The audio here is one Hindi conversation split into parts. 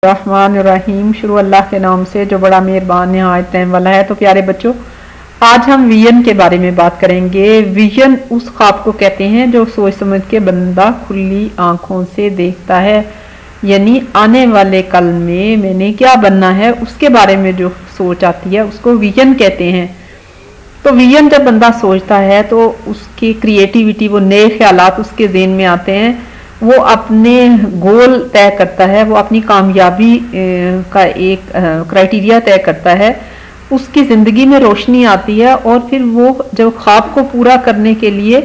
रहमान रहीम। शुरू अल्लाह के नाम से जो बड़ा मेहरबान निहायत रहम वाला है। तो प्यारे बच्चों, आज हम विजन के बारे में बात करेंगे। विजन उस ख्वाब को कहते हैं जो सोच समझ के बंदा खुली आंखों से देखता है, यानी आने वाले कल में मैंने क्या बनना है उसके बारे में जो सोच आती है उसको विजन कहते हैं। तो विजन जब बंदा सोचता है तो उसकी क्रिएटिविटी, वो नए ख्यालात उसके ज़हन में आते हैं, वो अपने गोल तय करता है, वो अपनी कामयाबी का एक क्राइटेरिया तय करता है, उसकी ज़िंदगी में रोशनी आती है और फिर वो जब ख्वाब को पूरा करने के लिए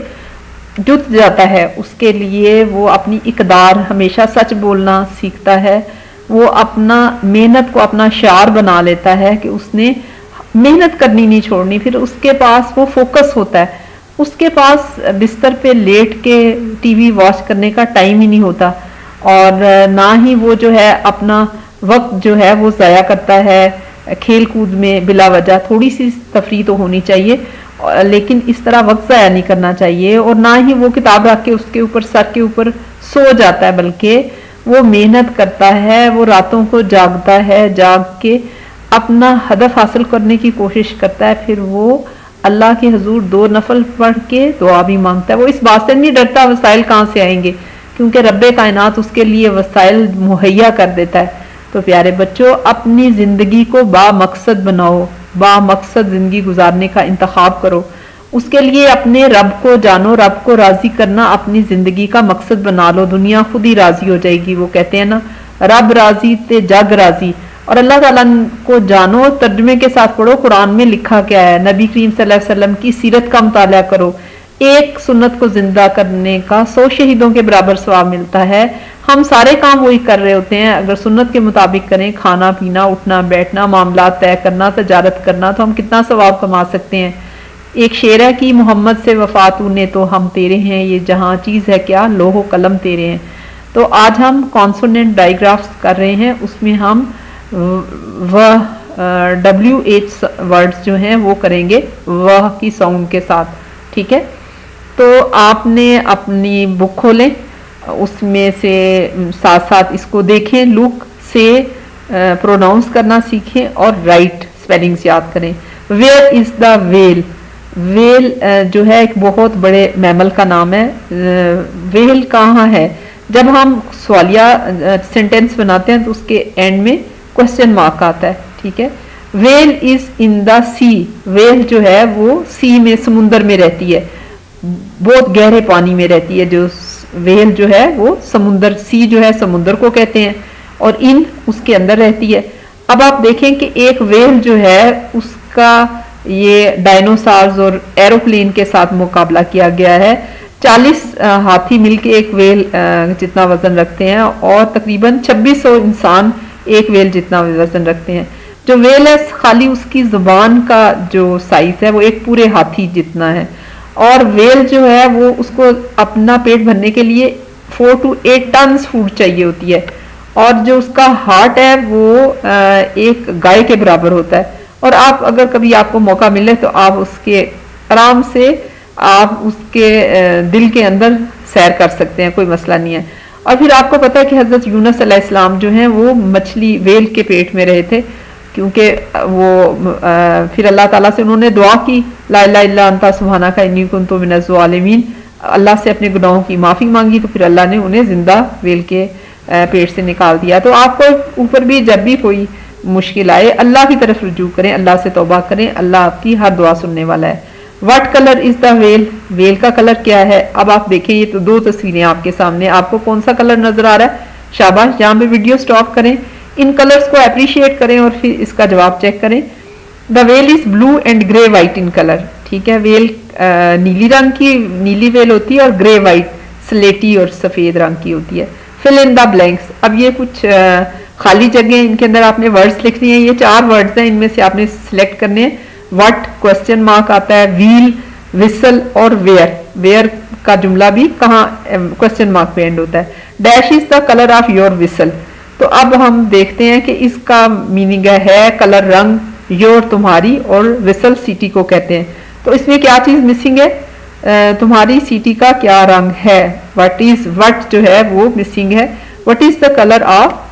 जुट जाता है, उसके लिए वो अपनी इकदार, हमेशा सच बोलना सीखता है। वो अपना मेहनत को अपना शार बना लेता है कि उसने मेहनत करनी नहीं छोड़नी। फिर उसके पास वो फोकस होता है, उसके पास बिस्तर पे लेट के टीवी वॉच करने का टाइम ही नहीं होता और ना ही वो जो है अपना वक्त जो है वो ज़ाया करता है खेल कूद में बिला वजह। थोड़ी सी तफरी तो होनी चाहिए लेकिन इस तरह वक्त ज़ाया नहीं करना चाहिए। और ना ही वो किताब रख के उसके ऊपर सर के ऊपर सो जाता है, बल्कि वो मेहनत करता है, वो रातों को जागता है, जाग के अपना हदफ हासिल करने की कोशिश करता है। फिर वो अल्लाह के हुजूर 2 नफल पढ़ के दुआ भी मांगता है। वो इस बात से नहीं डरता वसाइल कहाँ से आएंगे, क्योंकि रब्बे कायनात उसके लिए वसाइल मुहैया कर देता है। तो प्यारे बच्चों, अपनी ज़िंदगी को बामकसद बनाओ, बामकसद ज़िंदगी गुजारने का इंतखाब करो। उसके लिए अपने रब को जानो, रब को राज़ी करना अपनी ज़िंदगी का मकसद बना लो, दुनिया खुद ही राज़ी हो जाएगी। वो कहते हैं ना, रब राज़ी ते जग राज़ी। और अल्लाह ताला को जानो, तर्जुमे के साथ पढ़ो कुरान में लिखा क्या है, नबी करीम सल्लल्लाहु अलैहि वसल्लम की सीरत का मुताला करो। एक सुन्नत को जिंदा करने का 100 शहीदों के बराबर सवाब मिलता है। हम सारे काम वही कर रहे होते हैं, अगर सुन्नत के मुताबिक करें, खाना पीना, उठना बैठना, मामला तय करना, तजारत करना, तो हम कितना सवाब कमा सकते हैं। एक शेर है कि मोहम्मद से वफा तूने तो हम तेरे हैं, ये जहाँ चीज़ है क्या लोहो कलम तेरे हैं। तो आज हम कॉन्सोनेंट डाइग्राफ्स कर रहे हैं, उसमें हम वह WH वर्ड्स जो हैं वो करेंगे वह की साउंड के साथ, ठीक है। तो आपने अपनी बुक खोलें, उसमें से साथ साथ इसको देखें, लुक से प्रोनाउंस करना सीखें और राइट स्पेलिंग्स याद करें। Where is the well, well जो है एक बहुत बड़े मैमल का नाम है। वेल कहाँ है? जब हम सवालिया सेंटेंस बनाते हैं तो उसके एंड में क्वेश्चन मार्क आता है, ठीक है। Well is in the sea, well जो है वो सी में, समुंदर में रहती है, बहुत गहरे पानी में रहती है। जो वेल जो है वो समुंदर, सी जो है समुंदर को कहते हैं, और इन उसके अंदर रहती है। अब आप देखें कि एक वेल जो है उसका ये डायनासोर्स और एरोप्लेन के साथ मुकाबला किया गया है। 40 हाथी मिलके एक वेल जितना वजन रखते हैं और तकरीबन 2600 इंसान एक वेल जितना वजन रखते हैं। जो वेल है खाली उसकी जुबान का जो साइज है वो एक पूरे हाथी जितना है, और वेल जो है वो उसको अपना पेट भरने के लिए 4 to 8 टन फूड चाहिए होती है, और जो उसका हार्ट है वो एक गाय के बराबर होता है। और आप अगर कभी आपको मौका मिले तो आप उसके आराम से आप उसके दिल के अंदर सैर कर सकते हैं, कोई मसला नहीं है। और फिर आपको पता है कि हज़रत यूनुस अलैहिस्सलाम जो हैं वो मछली वेल के पेट में रहे थे, क्योंकि वो फिर अल्लाह ताला से उन्होंने दुआ की, ला इलाहा इल्ला अंता सुब्हानका इन्नी कुन्तु मिनज़ ज़ालिमीन, अल्लाह से अपने गुनाहों की माफ़ी मांगी, तो फिर अल्लाह ने उन्हें जिंदा वेल के पेट से निकाल दिया। तो आपको ऊपर भी जब भी कोई मुश्किल आए अल्लाह की तरफ रुजू करें, अल्लाह से तौबा करें, अल्लाह आपकी हर दुआ सुनने वाला है। What colour is the well, well का कलर क्या है? अब आप देखें, ये तो 2 तस्वीरें आपके सामने, आपको कौन सा कलर नजर आ रहा है? शाबाश, यहाँ पे वीडियो स्टॉप करें, इन कलर्स को अप्रिशिएट करें और फिर इसका जवाब चेक करें। The well is blue and grey white in colour, ठीक है। वेल नीली रंग की, नीली वेल होती है, और ग्रे वाइट स्लेटी और सफेद रंग की होती है। फिल इन द ब्लैंक्स, अब ये कुछ खाली जगह, इनके अंदर आपने वर्ड्स लिखने हैं। ये 4 वर्ड्स हैं, इनमें से आपने सिलेक्ट करने हैं। व्हाट क्वेश्चन मार्क आता है, व्हील, विसल और वेयर, वेयर का जुमला भी कहाँ क्वेश्चन मार्क पे एंड होता है। Dash is the colour of your whistle, तो अब हम देखते हैं कि इसका मीनिंग है कलर रंग, योर तुम्हारी, और विसल सिटी को कहते हैं। तो इसमें क्या चीज मिसिंग है? तुम्हारी सिटी का क्या रंग है? व्हाट इज, व्हाट जो है वो मिसिंग है। What is the colour of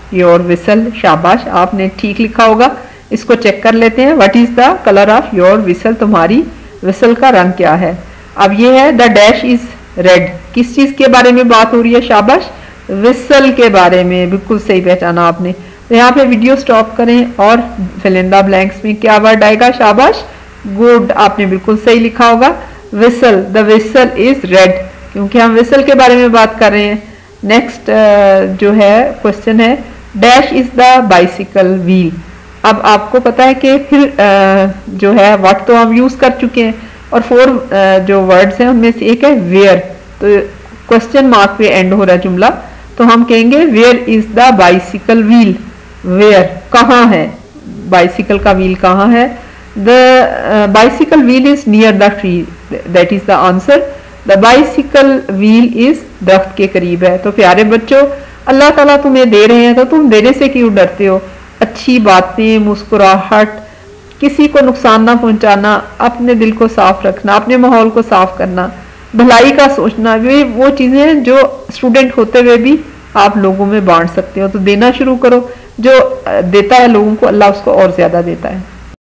your whistle. शाबाश, आपने ठीक लिखा होगा। इसको चेक कर लेते हैं। What is the colour of your whistle, तुम्हारी विसल का रंग क्या है। अब ये है द डैश इज रेड, किस चीज के बारे में बात हो रही है, शाबाश, विसल के बारे में, बिल्कुल सही पहचाना आपने। तो यहाँ पे वीडियो स्टॉप करें और फिल इन द ब्लैंक्स में क्या वर्ड आएगा, शाबाश, गुड, आपने बिल्कुल सही लिखा होगा। Whistle, the whistle is red, क्योंकि हम विसल के बारे में बात कर रहे हैं। नेक्स्ट जो है क्वेश्चन है dash is the bicycle wheel. अब आपको पता है कि फिर जो है व्हाट तो हम यूज कर चुके हैं, और 4 जो वर्ड्स हैं उनमें से एक है वेयर। तो क्वेश्चन मार्क पे एंड हो रहा है जुमला, तो हम कहेंगे where is the bicycle wheel. Where, कहाँ है, बाइसिकल का व्हील कहाँ है। The bicycle wheel is near the tree, that is the answer. The bicycle wheel is दरख्त के करीब है। तो प्यारे बच्चों, अल्लाह ताला तुम्हें दे रहे हैं तो तुम देने से क्यों डरते हो। अच्छी बातें, मुस्कुराहट, किसी को नुकसान ना पहुंचाना, अपने दिल को साफ रखना, अपने माहौल को साफ करना, भलाई का सोचना, वे वो चीजें हैं जो स्टूडेंट होते हुए भी आप लोगों में बांट सकते हो। तो देना शुरू करो, जो देता है लोगों को अल्लाह उसको और ज्यादा देता है।